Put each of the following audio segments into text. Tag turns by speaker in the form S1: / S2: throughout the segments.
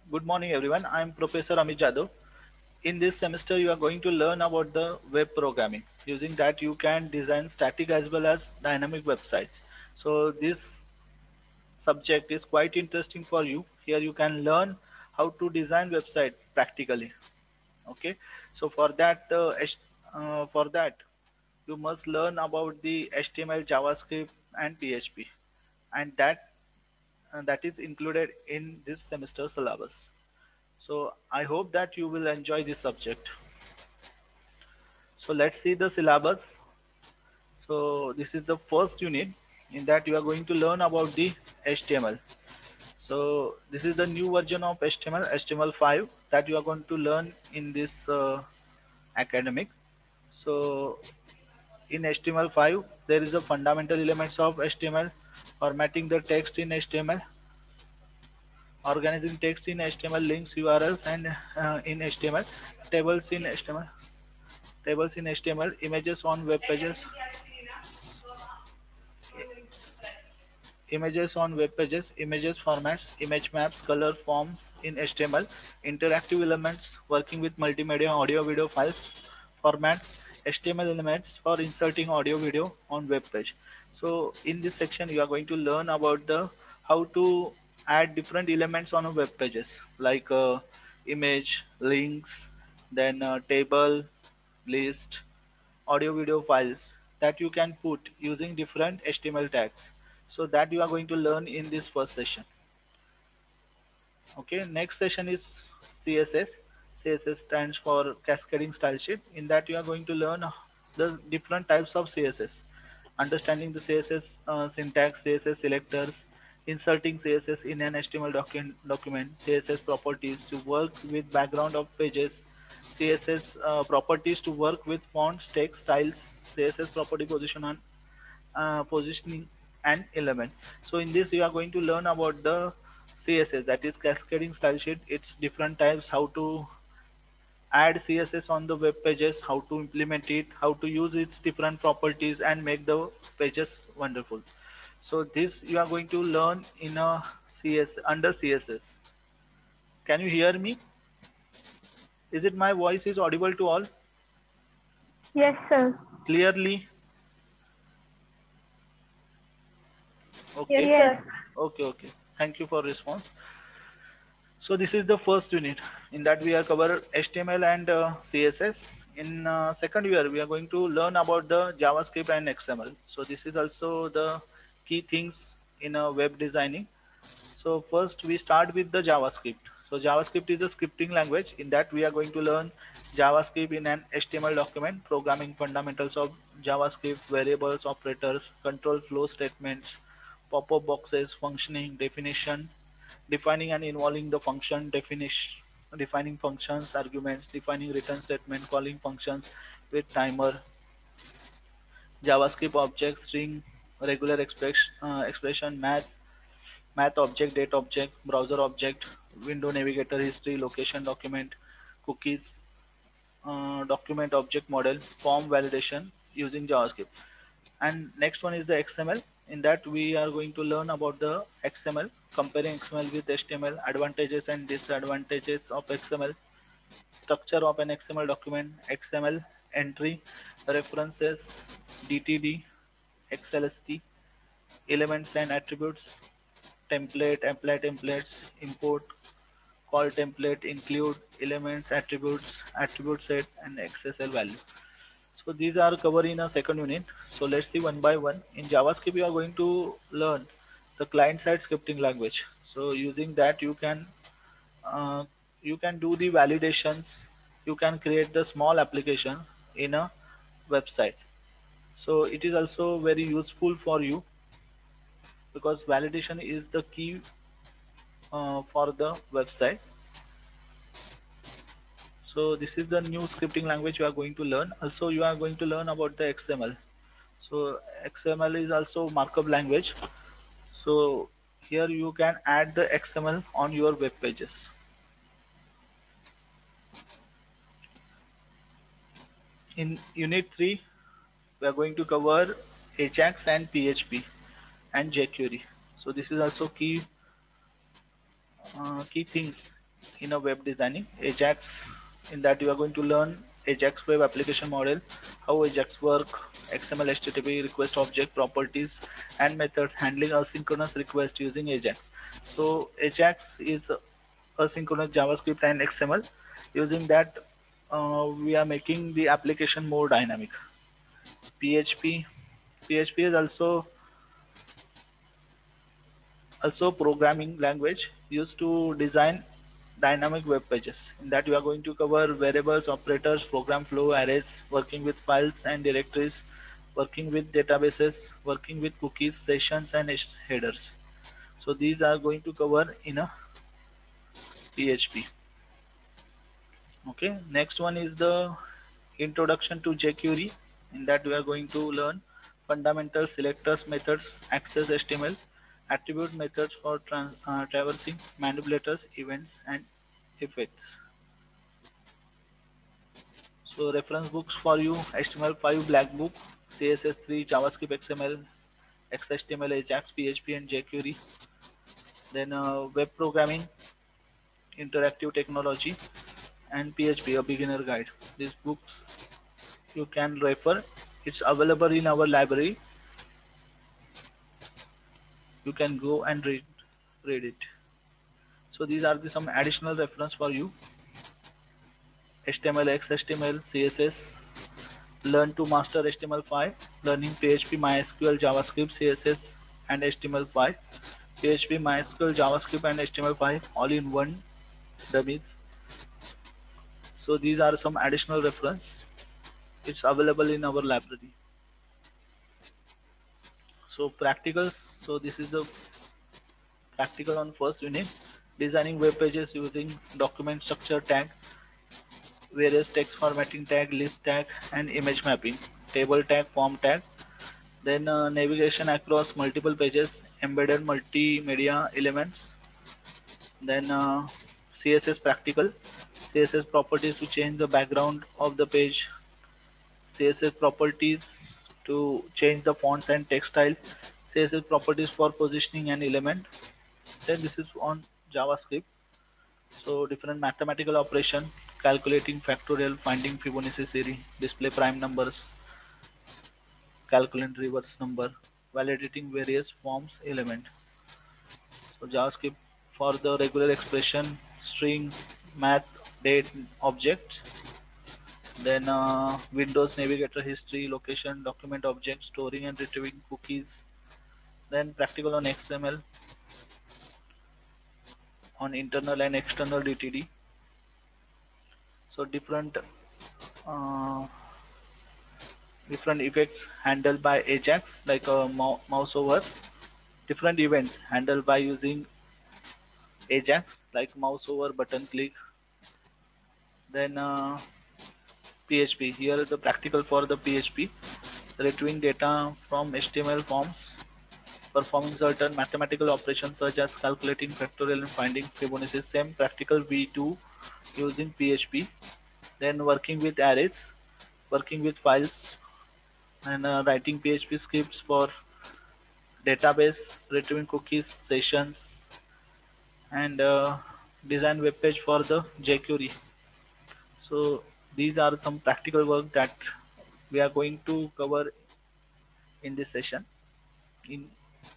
S1: Good morning, everyone. I'm Professor Amit Jadhav. In this semester, you are going to learn about the web programming. Using that, you can design static as well as dynamic websites. So this subject is quite interesting for you. Here you can learn how to design website practically. Okay. So for that, you must learn about the HTML, JavaScript, and PHP, and that is included in this semester syllabus. So I hope that you will enjoy this subject. So let's see the syllabus. So this is the first unit. In that you are going to learn about the HTML. So this is the new version of HTML, HTML5 that you are going to learn in this academic. So in HTML5 there is a fundamental elements of HTML, formatting the text in HTML, organizing text in HTML, links, URLs, and in HTML, tables in HTML, images on web pages, images formats, image maps, color forms in HTML, interactive elements working with multimedia, audio, video files, formats, HTML elements for inserting audio, video on web page. So in this section, you are going to learn about the how to add different elements on a web pages like image, links, then table, list, audio video files that you can put using different HTML tags. So that you are going to learn in this first session. Okay, next session is CSS. CSS stands for Cascading Style Sheet. In that you are going to learn the different types of CSS, understanding the CSS syntax, CSS selectors, inserting CSS in an HTML document, CSS properties to work with background of pages, CSS properties to work with fonts, text, styles, CSS property positioning and element. So in this you are going to learn about the CSS, that is cascading style sheet, its different types, how to add CSS on the web pages, how to implement it, how to use its different properties and make the pages wonderful. So this you are going to learn in a CS under CSS. Can you hear me? Is it my voice is audible to all
S2: Yes, sir.
S1: clearly?
S3: Yes,
S1: Okay.
S2: Yes.
S3: sir.
S1: Okay. Thank you for response. So this is the first unit. In that we are cover HTML and CSS. In second year we are going to learn about the JavaScript and XML. So this is also the key things in web designing. So first we start with the JavaScript. So JavaScript is a scripting language. In that we are going to learn JavaScript in an HTML document, programming fundamentals of JavaScript, variables, operators, control flow statements, pop-up boxes, functioning, definition, defining and involving the function, definition, defining functions, arguments, defining return statement, calling functions with timer, JavaScript object, string, regular expression, math object, date object, browser object, window navigator, history, location document, cookies, document object model, form validation using JavaScript. And next one is the XML. In that we are going to learn about the XML, comparing XML with HTML, advantages and disadvantages of XML, structure of an XML document, XML entry, references, DTD, XLST, elements and attributes, template, apply templates, import, call template, include, elements, attributes, attribute set, and XSL value. So these are covered in a second unit. So let's see one by one. In JavaScript, you are going to learn the client-side scripting language. So using that, uh, you can do the validations. You can create the small application in a website. So it is also very useful for you because validation is the key for the website. So this is the new scripting language you are going to learn. Also, you are going to learn about the XML. So XML is also markup language. So here you can add the XML on your web pages. In Unit 3, we are going to cover Ajax and PHP and jQuery. So this is also key things in a web designing. Ajax, in that you are going to learn Ajax web application model, how Ajax work, XML, HTTP, request object properties, and methods handling asynchronous request using Ajax. So Ajax is asynchronous JavaScript and XML. Using that, we are making the application more dynamic. PHP, PHP is also programming language used to design dynamic web pages. In that you are going to cover variables, operators, program flow, arrays, working with files and directories, working with databases, working with cookies, sessions and headers. So these are going to cover in a PHP. Okay, next one is the introduction to jQuery. In that we are going to learn fundamental selectors methods, access HTML, attribute methods for traversing, manipulators, events, and effects. So reference books for you: HTML5 Black Book, CSS3, JavaScript, XML, XHTML, Ajax, PHP, and jQuery. Then web programming, interactive technology, and PHP, a beginner guide. These books you can refer. It's available in our library. You can go and read it. So these are some additional reference for you: HTML, XHTML, CSS. Learn to master HTML5. Learning PHP, MySQL, JavaScript, CSS, and HTML5. PHP, MySQL, JavaScript, and HTML5 all in one dummies. So these are some additional reference. It's available in our library. So practicals. So this is the practical on first unit. Designing web pages using document structure tag, various text formatting tag, list tag, and image mapping, table tag, form tag. Then navigation across multiple pages, embedded multimedia elements. Then CSS practical, CSS properties to change the background of the page, CSS properties to change the fonts and text style, CSS properties for positioning an element. Then this is on JavaScript. So different mathematical operation, calculating factorial, finding Fibonacci series, display prime numbers, calculate reverse number, validating various forms element. So JavaScript for the regular expression, string, math, date, objects. Then Windows Navigator history, location, document object, storing and retrieving cookies. Then practical on XML, on internal and external DTD. So uh, different effects handled by Ajax, like a mouse over. Different events handled by using Ajax, like mouse over, button click. Then PHP. Here is the practical for the PHP. Retrieving data from HTML forms, performing certain mathematical operations such as calculating factorial and finding Fibonacci. Same practical we do using PHP. Then working with arrays, working with files, and writing PHP scripts for database, retrieving cookies, sessions, and design web page for the jQuery. So these are some practical work that we are going to cover in this session. In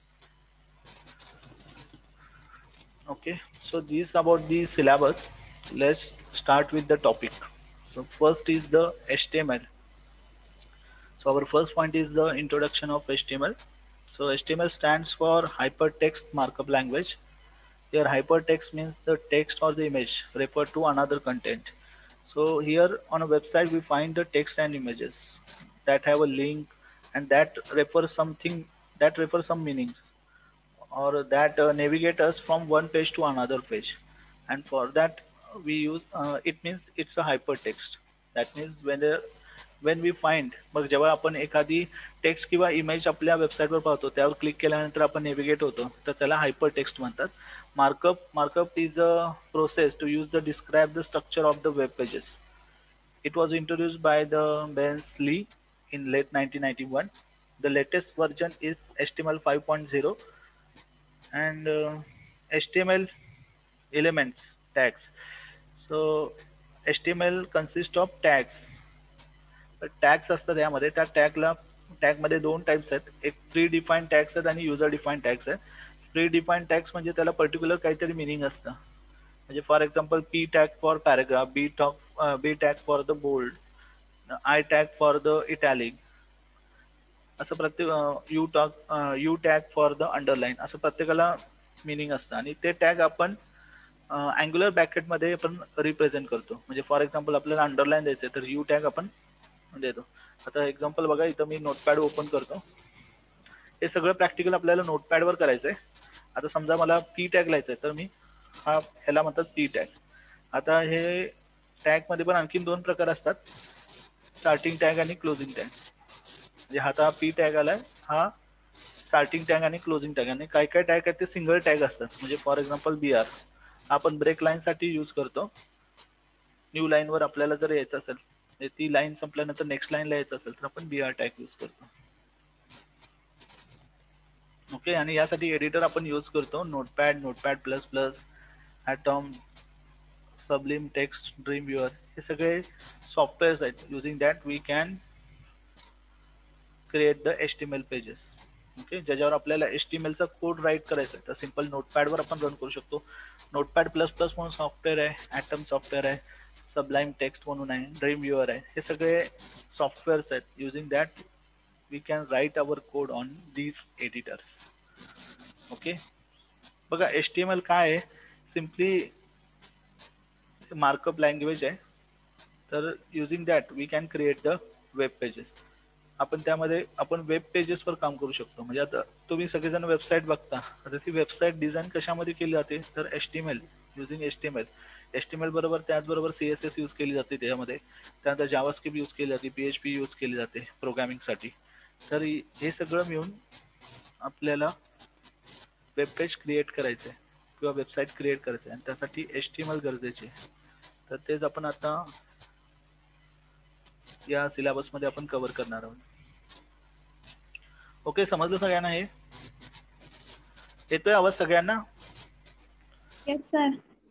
S1: Okay, so this about the syllabus. Let's start with the topic. So first is the HTML. So our first point is the introduction of HTML. So HTML stands for Hypertext Markup Language. Here hypertext means the text or the image refer to another content. So here on a website we find the text and images that have a link and that refers some meanings, or that navigate us from one page to another page. And for that we use it means it's a hypertext. That means when we find, मग जेव्हा आपण एखादी text किंवा image आपल्या वेबसाईटवर पाहतो त्यावर click केल्यानंतर आपण नेव्हिगेट होतो तर त्याला हायपर टेक्स्ट म्हणतात. Markup is a process to use the describe the structure of the web pages. It was introduced by the Berners-Lee in late 1991. The latest version is HTML 5.0, and HTML elements tags. So HTML consist of tags. Tags असतात यामध्ये. त्या टॅगमध्ये दोन types आहेत. एक pre define tags आहेत आणि user define tags आहेत. Pre define tags म्हणजे त्याला पर्टिक्युलर काहीतरी मिनिंग असतं. म्हणजे for example P tag for paragraph, B tag for the bold, I tag for the italic, असं प्रत्येक U tag for the underline, असं प्रत्येकाला मिनिंग असतं. आणि ते टॅग आपण अँग्युलर ब्रॅकेटमध्ये आपण रिप्रेझेंट करतो. म्हणजे फॉर एक्झाम्पल आपल्याला अंडरलाईन द्यायचं आहे तर यू टॅग आपण देतो. आता एक्झाम्पल बघा, इथं मी नोटपॅड ओपन करतो. हे सगळं प्रॅक्टिकल आपल्याला नोटपॅडवर करायचं आहे. आता समजा मला P टॅग लिहायचं आहे तर मी ह्याला म्हणतात P टॅग. आता हे टॅगमध्ये पण आणखीन दोन प्रकार असतात, स्टार्टिंग टॅग आणि क्लोजिंग टॅग. म्हणजे आता P टॅग आलाय, हा स्टार्टिंग टॅग आणि क्लोजिंग टॅग. आणि काय काय टॅग आहेत ते सिंगल टॅग असतात. म्हणजे फॉर एक्झाम्पल BR आपण ब्रेक लाईनसाठी यूज करतो. न्यू लाईनवर आपल्याला जर यायचं असेल, ती लाईन संपल्यानंतर नेक्स्ट लाईनला यायचं असेल तर आपण BR टॅग यूज करतो. ओके. आणि यासाठी एडिटर आपण यूज करतो Notepad, Notepad plus plus, Atom, Sublime Text, Dream Viewer. हे सगळे सॉफ्टवेअर्स आहेत. Using that we can create the HTML pages. Okay. ज्याच्यावर आपल्याला HTMLचा कोड राईट करायचा आहे तर सिंपल नोटपॅडवर आपण रन करू शकतो. नोटपॅड प्लस प्लस म्हणून सॉफ्टवेअर आहे, ॲटम सॉफ्टवेअर आहे, सबलाईम टेक्स्ट म्हणून आहे, ड्रीम व्ह्यूअर आहे. हे सगळे सॉफ्टवेअर्स आहेत. Using that we can write our code on these editors. Okay. बघा HTML काय आहे, सिम्पली मार्कअप लँग्वेज आहे. तर using that we can create the web pages. आपण त्यामध्ये आपण वेब पेजेसवर काम करू शकतो. म्हणजे आता तुम्ही सगळेजण वेबसाईट बघता, आता ती वेबसाईट डिझाईन कशामध्ये केली जाते तर HTML, युझिंग HTML बरोबर त्याचबरोबर CSS यूज केली जाते त्यामध्ये. त्यानंतर जावास्क्रिप्ट यूज केली जाते, PHP यूज केली जाते प्रोग्रामिंगसाठी. तर हे सगळं मिळून आपल्याला वेब पेज क्रिएट करायचं आहे किंवा वेबसाईट क्रिएट करायचं आहे आणि त्यासाठी HTML गरजेचे आहे. तर तेच आपण आता या सिलेबसमध्ये आपण कव्हर करणार आहोत. ओके. समजलं सगळ्यांना? हे येतोय आवाज सगळ्यांना?
S2: Yes, sir.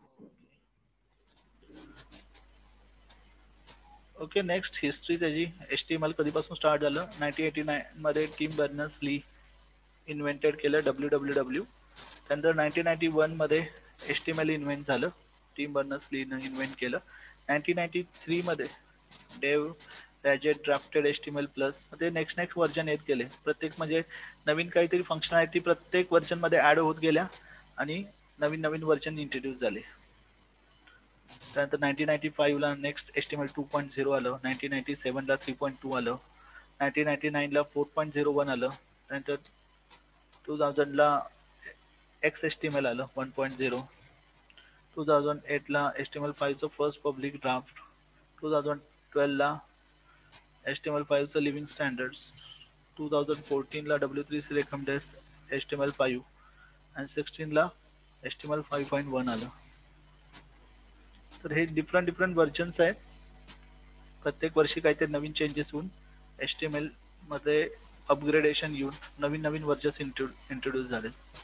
S1: Okay. Next history त्याची. HTML कधीपासून स्टार्ट झालं? 1989 मध्ये टिम बर्नर्स-ली इन्व्हेंटेड केलं WWW. त्यानंतर 1991 मध्ये HTML इन्व्हेंट झालं, टिम बर्नर्स-लीनं इन्व्हेंट केलं. 1993 मध्ये Dave Raggett drafted HTML plus. ते नेक्स्ट व्हर्जन येत गेले. प्रत्येक म्हणजे नवीन काहीतरी फंक्शनॅलिटी प्रत्येक व्हर्जनमध्ये ॲड होत गेल्या आणि नवीन नवीन व्हर्जन इंट्रोड्यूस झाले. त्यानंतर 1995 ला नेक्स्ट HTML 2.0 आलं, 1997 ला 3.2 आलं, 1999 ला 4.01 आलं, त्यानंतर 2000 ला XHTML आलं 1.0, 2008 ला HTML5 चं फर्स्ट पब्लिक ड्राफ्ट, 2012 ला HTML5 चं लिव्हिंग स्टँडर्ड्स, 2014 ला W3C रेकमेंडेड HTML5 आणि 16 ला HTML5.1 आलं. तर हे डिफरंट व्हर्जन्स आहेत. प्रत्येक वर्षी काहीतरी नवीन चेंजेस होऊन HTML मध्ये अपग्रेडेशन येऊन नवीन नवीन व्हर्जन्स इंट्रोड्यूस झाले.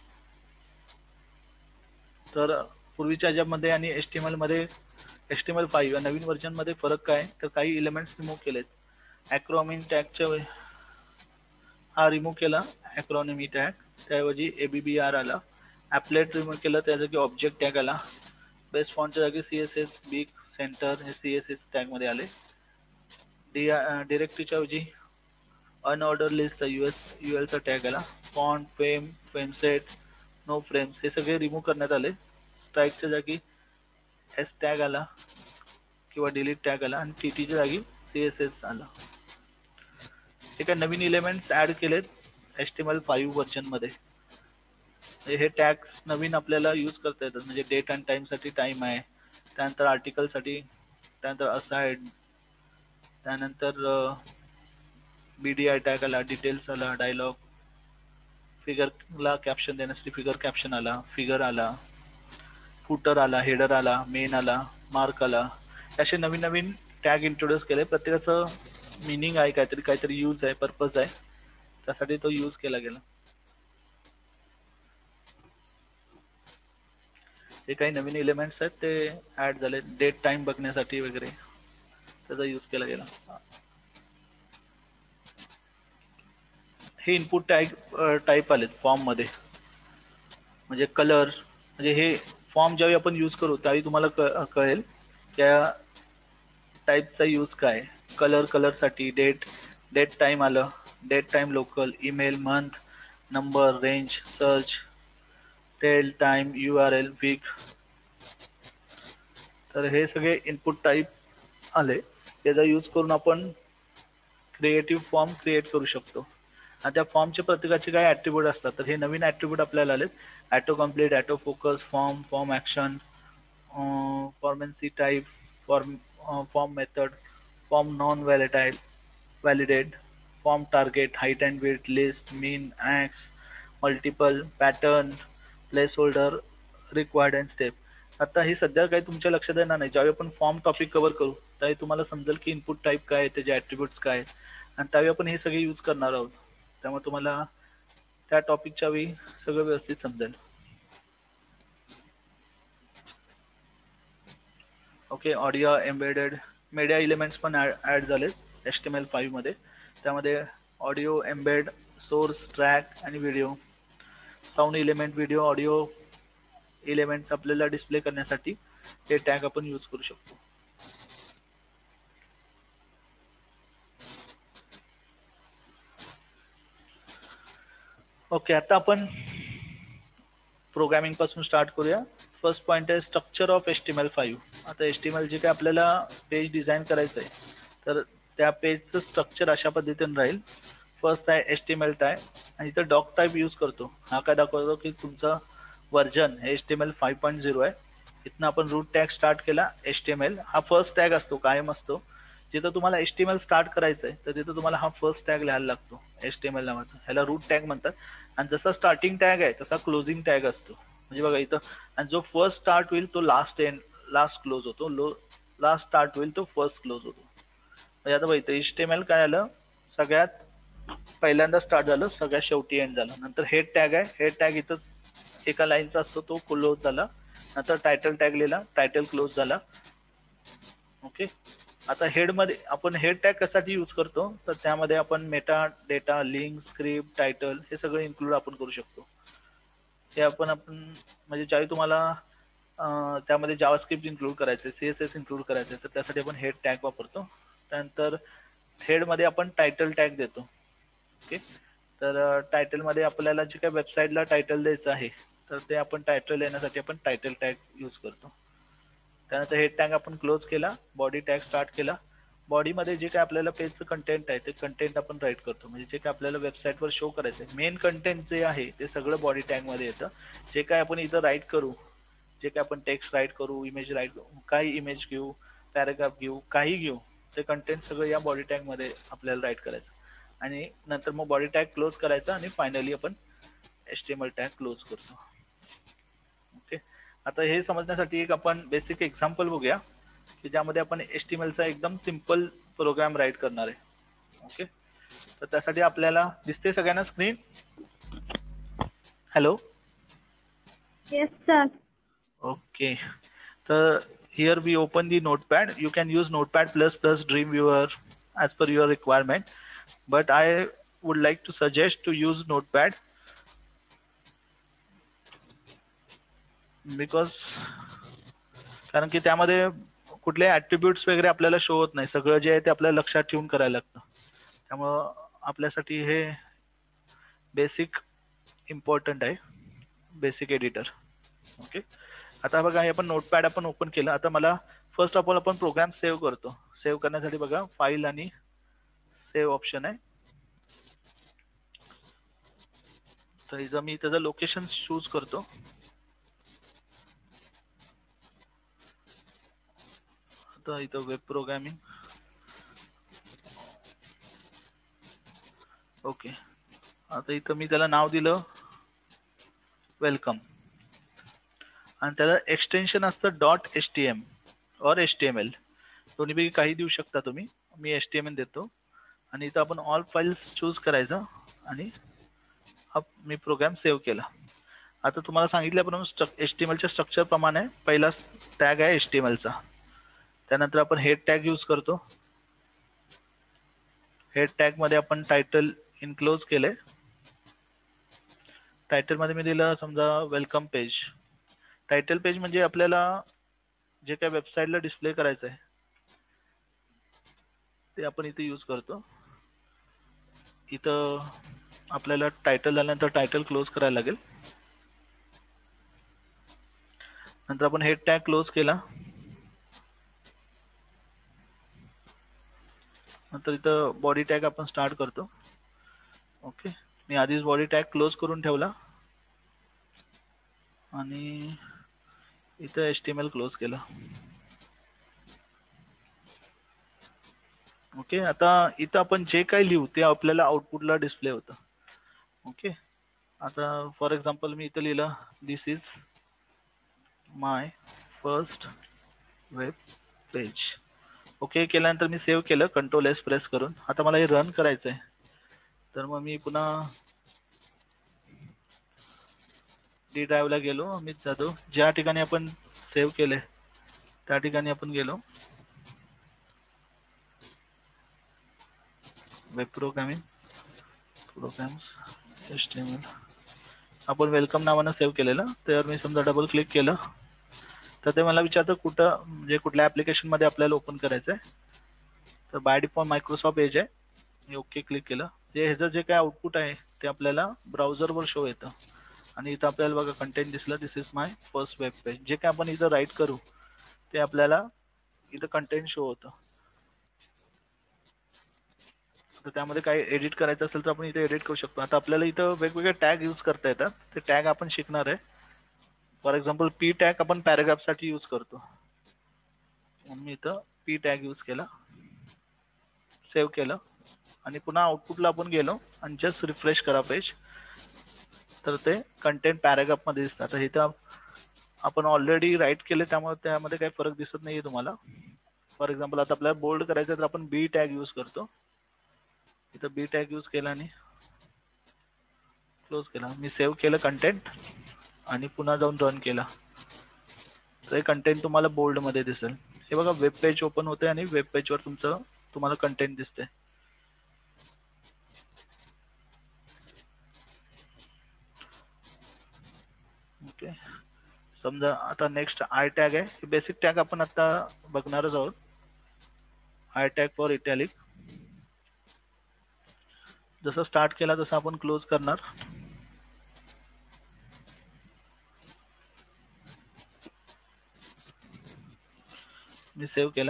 S1: तर पूर्वीच्या ह्याच्यामध्ये आणि HTML मध्ये HTML5 या नवीन व्हर्जनमध्ये फरक काय, तर काही एलिमेंट्स रिमूव्ह केलेत. ॲक्रॉनिमी टॅगच्या हा रिमूव्ह केला, ॲक्रॉनिमी टॅग, त्याऐवजी ABBR आला. ॲपलेट रिमूव्ह केलं, त्या जागी ऑब्जेक्ट टॅग आला. बेस फॉन्टच्या जागी CSS, बिग, सेंटर हे CSS टॅगमध्ये आले. डिरेक्टरीच्या ऐवजी अनऑर्डर लिस्टचा ULचा टॅग आला. Font, frameset, no frames हे सगळे रिमूव्ह करण्यात आले. स्ट्राईकच्या जागी S टॅग आला किंवा डिलीट टॅग आला आणि TTच्या जागी CSS आला. हे काही नवीन एलिमेंट्स ॲड केलेत HTML5 व्हर्जनमध्ये. हे टॅग्स नवीन आपल्याला यूज करता येतात. म्हणजे डेट अँड टाईमसाठी टाईम आहे, त्यानंतर आर्टिकलसाठी, त्यानंतर असाइड, त्यानंतर BDI टॅग आला, डिटेल्स आला, डायलॉग, फिगरला कॅप्शन देण्यासाठी फिगर कॅप्शन आला, फिगर आला, फुटर आला, हेडर आला, मेन आला, मार्क आला. असे नवीन नवीन टॅग इंट्रोड्यूस केले. प्रत्येकाचं मिनिंग आहे, काहीतरी यूज आहे, पर्पज आहे, त्यासाठी तो यूज केला गेला. हे काही नवीन एलिमेंट्स आहेत ते ऍड झाले, डेट टाइम बघण्यासाठी वगैरे त्याचा यूज केला गेला. हे इनपुट टाईप आलेत फॉर्म मध्ये, म्हणजे कलर, म्हणजे हे फॉर्म ज्यावेळी आपण यूज करू त्यावेळी तुम्हाला कळेल त्या टाईपचा यूज काय. कलर, कलरसाठी डेट टाइम आलं, date time local, email, month, number, range, search, tel, time, URL, week. तर हे सगळे इनपुट टाईप आले, त्याचा यूज करून आपण क्रिएटिव्ह फॉर्म क्रिएट करू शकतो. आणि त्या फॉर्मचे प्रत्येकाचे काय ॲट्रिब्यूट असतात, तर हे नवीन ॲट्रिब्यूट आपल्याला आलेत. Auto complete, auto focus, form action, फॉर्मन्सी type, form method, form non validate, form target, height and width, list, min, ॲक्स, multiple, pattern, placeholder, required and step. आता ही सध्या काही तुमच्या लक्षात येणार नाही. ज्यावेळी आपण फॉर्म टॉपिक कव्हर करू त्यावेळी तुम्हाला समजेल की इनपुट टाईप काय आहे, त्याचे ॲट्रिब्यूट्स काय आहेत, आणि त्यावेळी आपण हे सगळे यूज करणार आहोत. त्यामुळे तुम्हाला त्या टॉपिकच्या वेळी सगळं व्यवस्थित समजेल. Okay, audio embedded media elements पण ॲड झालेत HTML5 मध्ये. त्यामध्ये ऑडिओ एम्बेड, सोर्स, ट्रॅक आणि video, sound element, video, audio elements आपल्याला डिस्प्ले करण्यासाठी हे टॅग आपण यूज करू शकतो. ओके, आता आपण प्रोग्रामिंग पासून स्टार्ट करूया. फर्स्ट पॉईंट आहे स्ट्रक्चर ऑफ HTML5. आता HTML जे काय आपल्याला पेज डिझाईन करायचं आहे, तर त्या पेजचं स्ट्रक्चर अशा पद्धतीने राहील. फर्स्ट आहे HTML टॅग, आणि इथं डॉक टाईप यूज करतो. हा काय दाखवतो की तुमचा व्हर्जन हे HTML 5.0 आहे. इथनं आपण रूट टॅग स्टार्ट केला. HTML हा फर्स्ट टॅग असतो, कायम असतो. जिथं तुम्हाला HTML स्टार्ट करायचं आहे तर तिथं तुम्हाला हा फर्स्ट टॅग लिहायला लागतो, HTML नावाचा. ह्याला रूट टॅग म्हणतात. आणि जसा स्टार्टिंग टॅग आहे तसा क्लोजिंग टॅग असतो. म्हणजे बघा इथं, आणि जो फर्स्ट स्टार्ट होईल तो लास्ट क्लोज होतो, लास्ट स्टार्ट होईल तो फर्स्ट क्लोज होतो. म्हणजे आता बघा इथं HTML काय आलं, सगळ्यात पहिल्यांदा स्टार्ट झालं, सगळ्यात शेवटी एंड झालं. नंतर हेड टॅग आहे, हेड टॅग इथं एका लाईनचा असतो, तो क्लोज झाला. नंतर टायटल टॅग लिहिला, टायटल क्लोज झाला. ओके, आता हेडमध्ये आपण हेड टॅग कशासाठी यूज करतो, तर त्यामध्ये आपण metadata, link, script, title हे सगळं इन्क्लूड आपण करू शकतो. हे आपण म्हणजे ज्यावेळी तुम्हाला त्यामध्ये जावास्क्रिप्ट इन्क्लूड करायचे, CSS इन्क्लूड करायचे, तर त्यासाठी आपण हेड टॅग वापरतो. त्यानंतर हेडमध्ये आपण टायटल टॅग देतो. ओके, तर टायटलमध्ये आपल्याला जे काही वेबसाईटला टायटल द्यायचं आहे, तर ते आपण टायटल येण्यासाठी आपण टायटल टॅग यूज करतो. त्यानंतर हेड टॅग आपण क्लोज केला, बॉडी टॅग स्टार्ट केला. बॉडीमध्ये जे काय आपल्याला पेजचं कंटेंट आहे ते कंटेंट आपण राईट करतो, म्हणजे जे काय आपल्याला वेबसाईटवर शो करायचं आहे, मेन कंटेंट जे आहे ते सगळं बॉडी टॅगमध्ये येतं. जे काय आपण इथं राईट करू, जे काय आपण टेक्स्ट राईट करू, इमेज राईट करू, काही इमेज घेऊ, पॅराग्राफ घेऊ, काही घेऊ, ते कंटेंट सगळं या बॉडी टॅगमध्ये आपल्याला राईट करायचं. आणि नंतर मग बॉडी टॅग क्लोज करायचा, आणि फायनली आपण HTML टॅग क्लोज करतो. ओके, आता हे समजण्यासाठी एक आपण बेसिक एक्झाम्पल बघूया की ज्यामध्ये आपण HTMLचा एकदम सिंपल प्रोग्राम राईट करणार आहे. ओके, तर त्यासाठी आपल्याला दिसते सगळ्यांना screen? Hello?
S2: Yes, sir.
S1: Okay, तर here we open the notepad. You can use notepad plus Dreamweaver as per your requirement, but I would like to suggest to use notepad because कारण की त्यामध्ये कुठले ॲट्रिब्यूट्स वगैरे आपल्याला show होत नाही. सगळं जे आहे ते आपल्याला लक्षात ठेवून करायला लागतं. त्यामुळं आपल्यासाठी हे बेसिक इम्पॉर्टंट आहे, बेसिक एडिटर. ओके, आता बघा हे आपण नोटपॅड आपण ओपन केलं. आता मला फर्स्ट ऑफ ऑल आपण प्रोग्राम सेव्ह करतो. सेव्ह करण्यासाठी बघा फाईल आणि सेव्ह ऑप्शन आहे. तर इथं मी त्याचं लोकेशन चूज करतो. आता इथं वेब प्रोग्रामिंग. ओके, आता इथं मी त्याला नाव दिलं वेलकम, आणि त्याला एक्सटेन्शन असतं .htm और HTML, दोन्हीपैकी काही देऊ शकता तुम्ही. मी HTML देतो, आणि इथं आपण ऑल फाईल्स चूज करायचं, आणि हा मी प्रोग्राम सेव्ह केला. आता तुम्हाला सांगितल्याप्रमाणे HTMLच्या स्ट्रक्चर प्रमाणे पहिला टॅग आहे HTMLचा. त्यानंतर आपण हेड टॅग यूज करतो. हेड टॅग मध्ये आपण टायटल इनक्लोज केले. टायटल मध्ये मी दिलं समजा वेलकम पेज. टायटल पेज म्हणजे आपल्याला जे काही वेबसाईटला डिस्प्ले करायचं आहे ते आपण इथे यूज करतो. इथं आपल्याला टायटल झाल्यानंतर टायटल क्लोज करायला लागेल. नंतर आपण हेड टॅग क्लोज केला. नंतर इथं बॉडी टॅग आपण स्टार्ट करतो. ओके, मी आधीच बॉडी टॅग क्लोज करून ठेवला आणि इथं HTML क्लोज केला. ओके, आता इथं आपण जे काही लिहू ते आपल्याला आउटपुटला डिस्प्ले होतं. ओके, आता फॉर एक्झाम्पल मी इथं लिहिलं this is my first web page. Okay केल्यानंतर मी सेव्ह केलं Ctrl+S प्रेस करून. आता मला हे रन करायचं आहे, तर मग मी पुन्हा डी ड्राईव्हला गेलो. मी जातो ज्या ठिकाणी आपण सेव्ह केले त्या ठिकाणी आपण गेलो. Web programming, programs, HTML. आपण वेलकम नावानं सेव्ह केलेलं. तर मी समजा डबल क्लिक केलं तर ते मला विचारतं कुठं म्हणजे कुठल्या ॲप्लिकेशनमध्ये आपल्याला ओपन करायचं आहे. तर बाय डिफॉल्ट मायक्रोसॉफ्ट एज आहे. मी ओके क्लिक केलं. ह्याचं जे काय आउटपुट आहे ते आपल्याला ब्राउझरवर शो येतं. आणि इथं आपल्याला बघा कंटेंट दिसलं this is my first web page. जे काय आपण इथं राईट करू ते आपल्याला इथं कंटेंट शो होतं. तर त्यामध्ये काही एडिट करायचं असेल तर आपण इथे एडिट करू शकतो. आता आपल्याला इथं वेगवेगळे टॅग यूज करता येतात. ते टॅग आपण शिकणार आहे. फॉर एक्झाम्पल P टॅग आपण पॅराग्राफसाठी यूज करतो. मी इथं P टॅग यूज केला, सेव्ह केलं आणि पुन्हा आउटपुटला आपण गेलो आणि जस्ट रिफ्रेश करा पेज तर ते कंटेंट पॅराग्राफमध्ये दिसतात. तर इथं आपण ऑलरेडी राईट केले त्यामुळे त्यामध्ये काही फरक दिसत नाही आहे तुम्हाला. फॉर एक्झाम्पल आता आपल्याला बोल्ड करायचं तर आपण B टॅग यूज करतो. इथं B टॅग यूज केला आणि क्लोज केला. मी सेव्ह केलं कंटेंट आणि पुन्हा जाऊन रन केला तर हे कंटेंट तुम्हाला बोल्डमध्ये दिसेल. हे बघा वेब पेज ओपन होते आणि वेब पेजवर तुम्हाला कंटेंट दिसते. ओके, समजा आता नेक्स्ट आय टॅग आहे. बेसिक टॅग आपण आता बघणारच आहोत. I tag for italic. जसं स्टार्ट केला तसं आपण क्लोज करणार. मी सेव्ह केला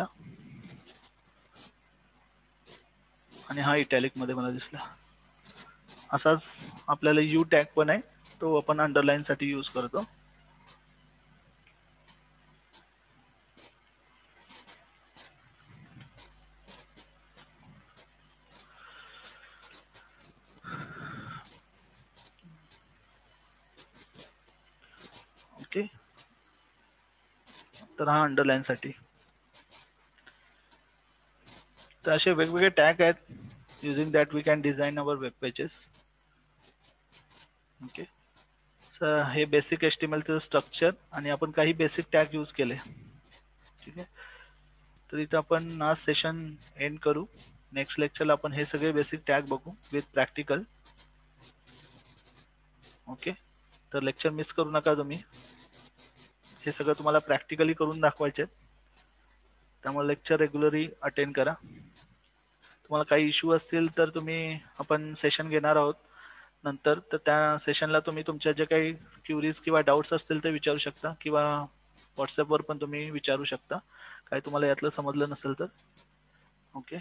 S1: आणि हा इटॅलिक मध्ये मला दिसला. असाच आपल्याला यू टॅग पण आहे, तो आपण अंडरलाईन साठी यूज करतो. ओके, तर हा अंडरलाईन साठी. तर असे वेगवेगळे टॅग आहेत using that we can design our web pages. Okay, तर हे बेसिक HTMLचं स्ट्रक्चर आणि आपण काही बेसिक टॅग यूज केले. ठीक आहे, तर इथं आपण आज सेशन एंड करू. नेक्स्ट लेक्चरला आपण हे सगळे बेसिक टॅग बघू विथ प्रॅक्टिकल. ओके, तर लेक्चर मिस करू नका तुम्ही. हे सगळं तुम्हाला प्रॅक्टिकली करून दाखवायचे. त्यामुळे लेक्चर रेग्युलरली अटेंड करा. तुम्हाला काही इश्यू असतील तर आपण सेशन घेणार आहोत नंतर. तर त्या सेशनला तुम्ही तुमच्या जे काही क्युरीज किंवा डाऊट्स असतील ते विचारू शकता किंवा व्हॉट्सअपवर पण तुम्ही विचारू शकता काही तुम्हाला यातलं समजलं नसेल तर. ओके,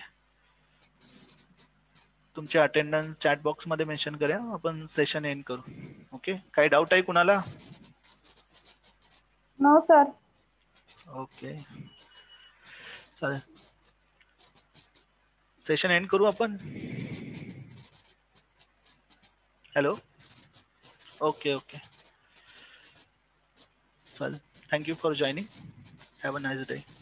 S1: तुमचे अटेंडन्स चॅट बॉक्समध्ये मेन्शन करा. आपण सेशन एंड करू. ओके, काही डाऊट आहे कुणाला?
S2: No sir.
S1: ओके, चालेल. सेशन एंड करू आपण. हॅलो. ओके ओके, चालेल. Thank you for joining. Have a nice day.